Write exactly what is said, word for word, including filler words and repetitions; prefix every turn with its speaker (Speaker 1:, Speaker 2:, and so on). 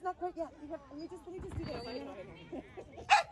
Speaker 1: not quite yet. You have, let me just let me just do this.